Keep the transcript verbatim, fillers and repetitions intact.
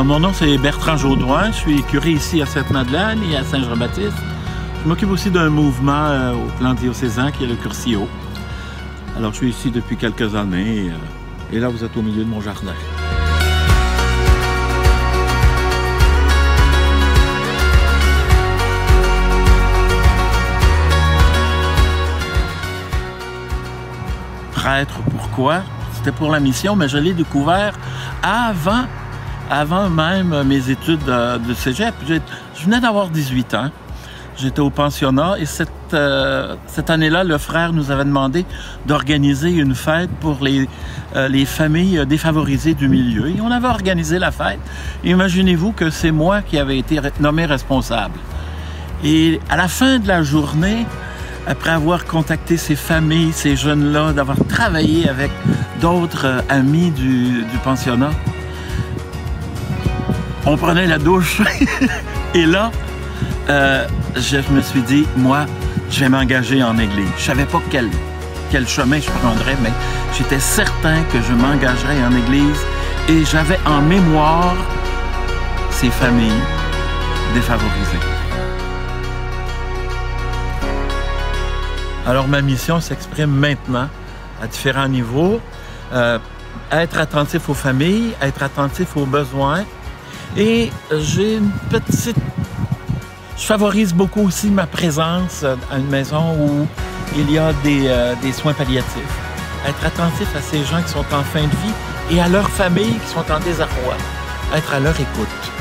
mon nom, c'est Bertrand Jaudoin. Je suis curé ici à Sainte-Madeleine et à Saint-Jean-Baptiste. Je m'occupe aussi d'un mouvement euh, au plan diocésain qui est le Curcio. Alors, je suis ici depuis quelques années et, euh, et là, vous êtes au milieu de mon jardin. Prêtre, pourquoi? C'était pour la mission, mais je l'ai découvert avant, avant même mes études de, de cégep. Je venais d'avoir dix-huit ans. J'étais au pensionnat et cette, euh, cette année-là, le frère nous avait demandé d'organiser une fête pour les, euh, les familles défavorisées du milieu. Et on avait organisé la fête. Et imaginez-vous que c'est moi qui avais été nommé responsable. Et à la fin de la journée, après avoir contacté ces familles, ces jeunes-là, d'avoir travaillé avec d'autres euh, amis du, du pensionnat, on prenait la douche. Et là, euh, je me suis dit, moi, je vais m'engager en Église. Je savais pas quel, quel chemin je prendrais, mais j'étais certain que je m'engagerais en Église. Et j'avais en mémoire ces familles défavorisées. Alors, ma mission s'exprime maintenant à différents niveaux. Euh, être attentif aux familles, être attentif aux besoins. Et j'ai une petite... Je favorise beaucoup aussi ma présence à une maison où il y a des, euh, des soins palliatifs. Être attentif à ces gens qui sont en fin de vie et à leurs familles qui sont en désarroi. Être à leur écoute.